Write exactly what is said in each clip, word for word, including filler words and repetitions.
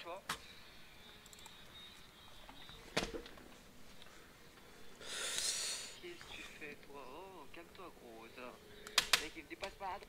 toi. Qu'est-ce que tu fais toi? Oh, calme-toi gros, ça. Mec, il me dépasse pas.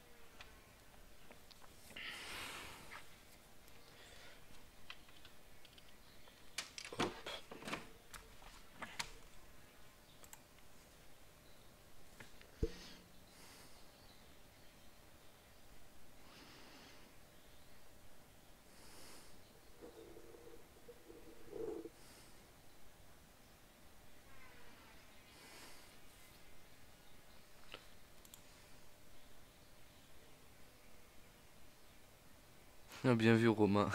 Ah, bien vu Romain.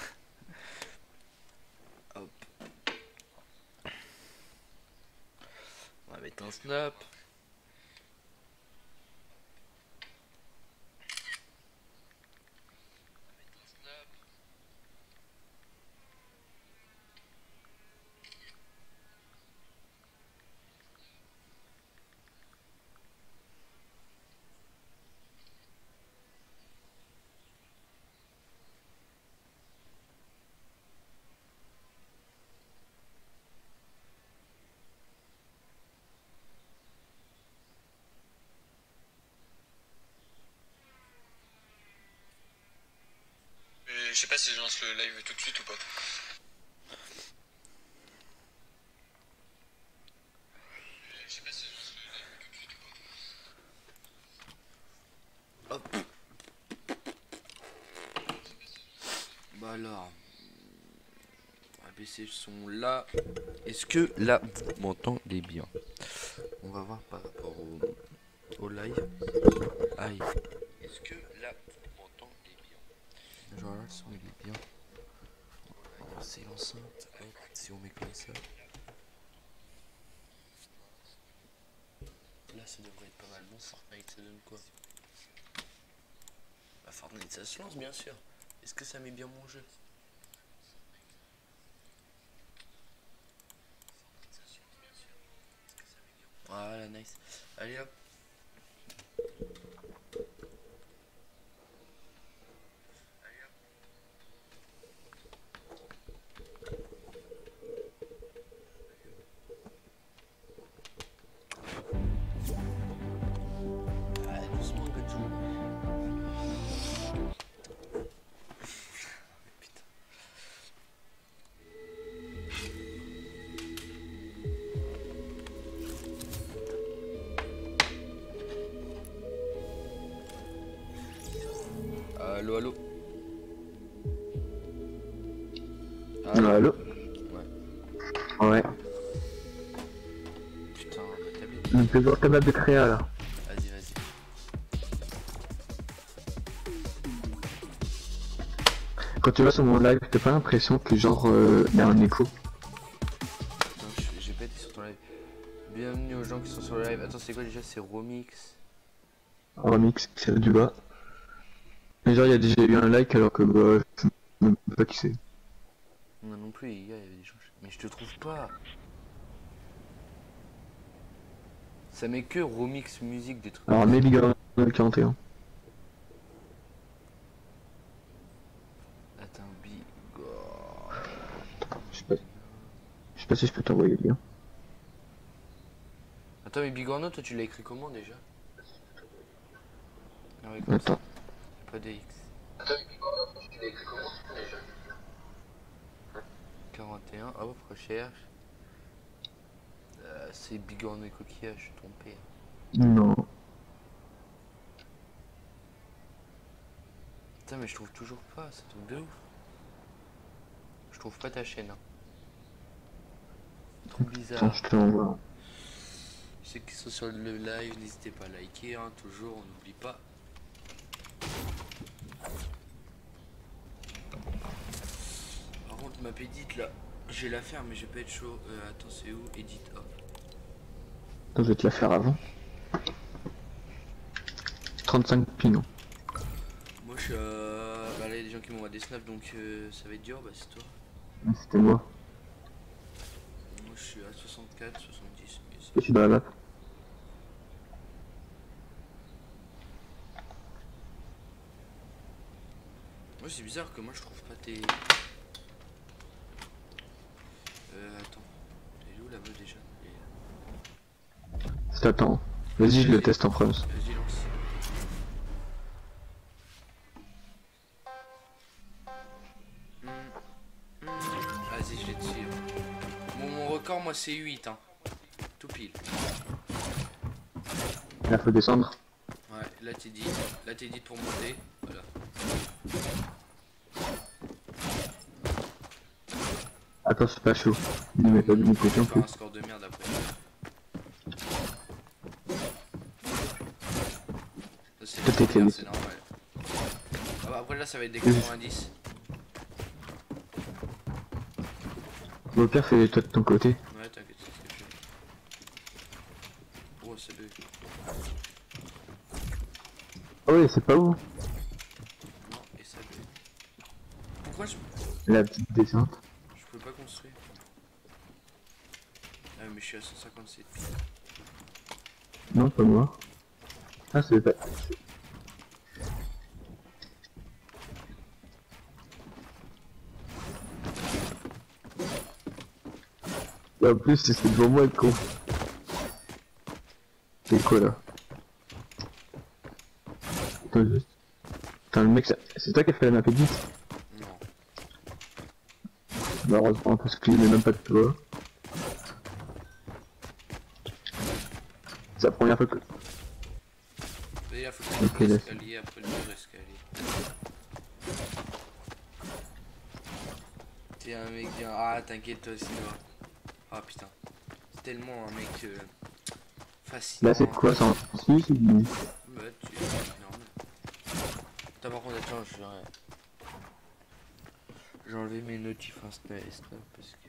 Hop. On va mettre un snap. Je sais pas si je lance le live tout de suite ou pas. Je sais pas si je lance le live tout de suite ou pas. Hop. Bah alors. On va baisser le son là. Est-ce que là vous m'entendez bien? On va voir par rapport au, au live. Aïe. Est-ce que là vous m'entendez bien? Genre là le son il est bien. On va lancer l'enceinte. Hop. Si on met comme ça. Là ça devrait être pas mal. Bon, Fortnite ça donne quoi? Bah Fortnite ça se lance bien sûr. Est-ce que ça met bien mon jeu? Voilà, nice. Allez hop. Ah, doucement, Godjo. Putain. Allô, allô. Allô, allô. Ouais. Ouais. Putain, ma tablette. Donc toujours capable de créer là. Vas-y, vas-y. Quand tu vas sur mon live, t'as pas l'impression que genre euh, y a un écho? Attends, je- j'ai pas été sur ton live. Bienvenue aux gens qui sont sur le live. Attends, c'est quoi déjà? C'est Romix. Remix, c'est du bas. Et genre y a déjà eu un like alors que bah je sais même pas qui c'est. Moi non plus, hier, il y avait des gens. Mais je te trouve pas. Ça met que Romix musique des trucs. Alors maybe quarante et un. Attends, Big. Je sais pas, je sais pas si je peux t'envoyer le lien. Attends, mais Bigorno, toi tu l'as écrit comment déjà? Ah ouais, comme Attends. ça. Pas de X. Attends, mais Bigorno, tu l'as écrit comment déjà? quarante et un, hop, recherche. Euh, c'est Bigorno et Coquillage, je suis trompé. Non. Putain, mais je trouve toujours pas, c'est un truc de ouf. Je trouve pas ta chaîne. Hein. Trop Attends, bizarre. je te l'envoie. Ceux qui sont sur le live, n'hésitez pas à liker, hein, toujours, on n'oublie pas. Par contre, ma pédite là, je vais la faire, mais je vais pas être chaud. Euh, attends, c'est où? Edit, hop. Attends, je vais te la faire avant. trente-cinq pignons. Moi je suis à... Bah là, il y a des gens qui m'envoient des snaps, donc euh, ça va être dur, bah c'est toi. C'était moi. Moi je suis à soixante-quatre, soixante-dix, mais Je suis dans la map. moi c'est bizarre que moi je trouve pas tes... t'attends. Vas-y, je le teste en premier. Vas-y, lance. Hmm, hmm, Vas-y, je vais te suivre. Bon, mon record, moi, c'est huit, hein. Tout pile. Là, faut descendre. Ouais, là, t'es dit. Là, t'es dit pour monter. Voilà. Attends, c'est pas chaud. Il ne met pas de mon côté en Faire plus. un score de merde après. Ça, c'est Tout est c'est calé. c'est normal. Ah bah, après, là, ça va être des quatre-vingt-dix. Au pire, fais-toi de ton côté. Ouais, t'inquiète, c'est ce que je fais. Oh, c'est bug. Ah oui, c'est pas où. Non, et ça bug. Pourquoi je... La petite descente. Je peux pas construire. Ah mais je suis à cent cinquante-sept pieds. Non, pas moi. Ah, c'est pas. Et en plus, c'est devant moi le con. C'est quoi là? Attends juste. Putain, le mec, ça- c'est toi qui as fait la map edit? Non. Bah, heureusement, parce qu'il est même pas de toi. C'est la première fois que. D'ailleurs, faut que Ok, tu là. l'escalier après le mur escalier. T'es un mec bien. Ah, t'inquiète toi, sinon. Ah putain. C'est tellement un mec euh, fascinant. Là, c'est quoi ça? Si, c'est du. Bah, tu c'est normal. Attends, par contre, attends, je vais. J'ai enlevé mes notifs Insta Insta parce que.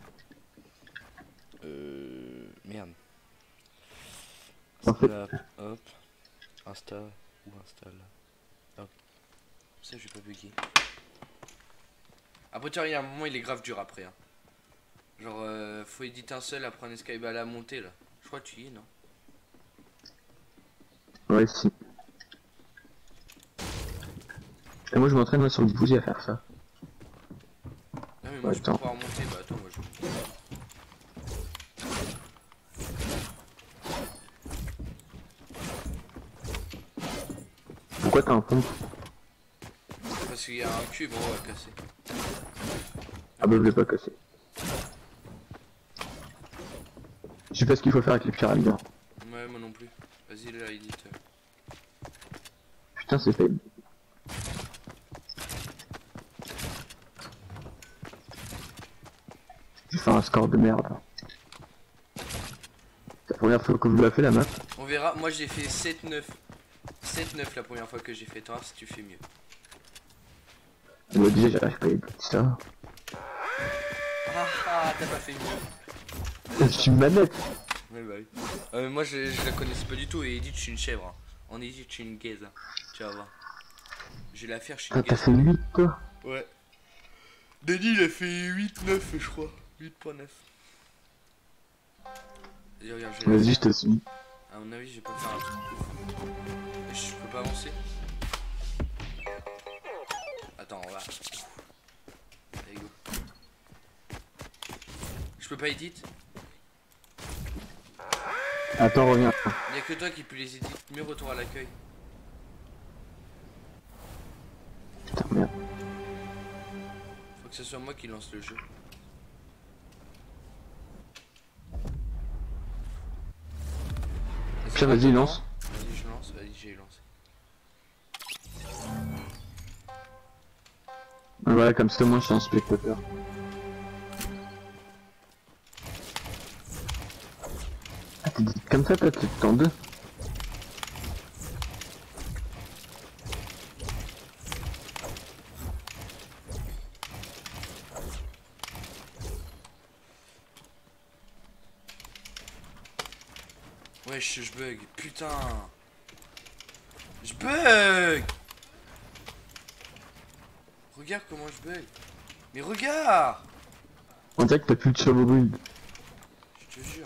Euh. Merde. En fait- Là, hop. Insta ou installe. Hop. Ça, je vais pas bugger. Après, tu vois, il y a un moment, il est grave dur après. Hein. Genre, euh, faut éditer un seul, après un escape à la montée là. Je crois que tu y es, non? Ouais, si. Et moi, je m'entraîne moi, sur le bougie à faire ça. Non, mais moi, je peux Attends. pouvoir monter. Bah, attends, moi, je. Pourquoi t'as un pompe? Parce qu'il y a un cube en haut à casser. Ah bah, je l'ai pas cassé. Je sais pas ce qu'il faut faire avec les pyramides. Hein. Ouais, moi non plus. Vas-y, là, édite. Putain, c'est faible. Je vais faire un score de merde. C'est la première fois que je la fais la map. On verra. Moi, j'ai fait sept neuf. sept neuf la première fois que j'ai fait. Toi, si tu fais mieux. Moi déjà, j'arrive pas à éditer ça. Ah, ah t'as pas fait mieux. Je suis une manette. Ouais, bah oui. Euh, moi, je, je la connaissais pas du tout. Et Edith, je suis une chèvre. Hein. En Edith, je suis une gaze. Hein. Tu vas voir. Je vais la faire, je suis une Ah, t'as gaze. fait huit toi? Ouais. Denis, il a fait huit neuf, je crois. huit point neuf. Vas-y, regarde, je vais la Vas-y, je faire. te suis. À mon avis, je vais pas faire un truc ouf. Et je peux pas avancer. Attends, on va. Allez, go. Je peux pas edit. Attends, reviens. Y'a que toi qui peux les edit. Mieux retour à l'accueil. Putain, merde. Faut que ce soit moi qui lance le jeu. Pierre, vas-y, lance. Vas-y, je lance. Vas-y, j'ai lancé. Voilà, comme ça, moi, je suis un spectateur. Ah, t'es dit comme ça, toi, t'es en deux. Wesh, je bug. Putain. Je bug. Regarde comment je bug. Mais regarde. On dirait que t'as plus de chevaux brunes. Je te jure.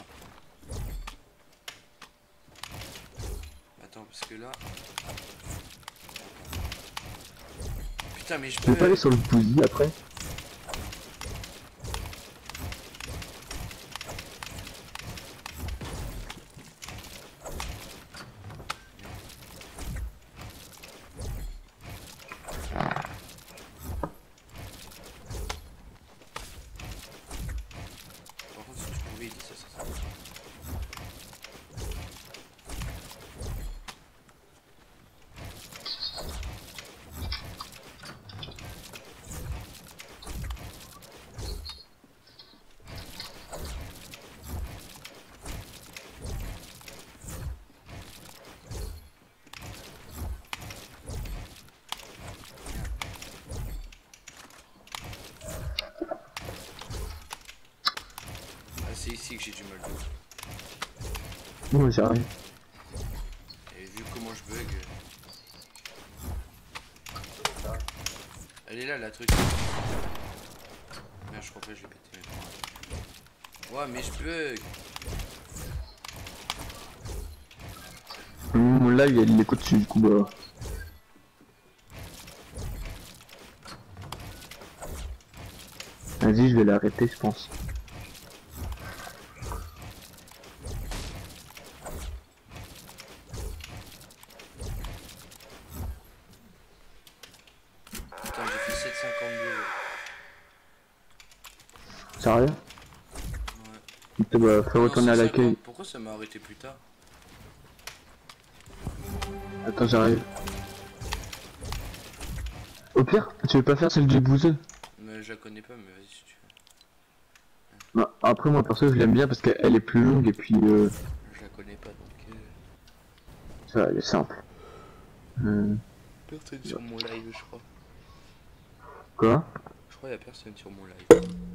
Attends, parce que là... Putain, mais je Tu peux pas aller bug. sur le bougie après? c'est ici que j'ai du mal. Non, j'arrive. Et vu comment je bug. Elle est là la truc. Merde, je crois pas que je vais péter mes points. Ouais, mais je bug. Mon live, il y a de l'écho dessus, du coup, bah. Vas-y, je vais l'arrêter, je pense. Putain, j'ai fait sept virgule cinquante-deux. Sérieux? Ouais. Putain, bah, faut Non, retourner à cent l'accueil. cinquante. Pourquoi ça m'a arrêté plus tard? Attends, j'arrive. Au pire, tu veux pas faire celle du bouseux? Mais je la connais pas, mais vas-y si tu veux. Bah, après, moi, perso, je l'aime bien parce qu'elle est plus longue et puis, euh, Je la connais pas donc. Euh... ça, elle est simple. Euh, Personne sur mon live, je crois. quoi? Je crois qu'il y a personne sur mon live.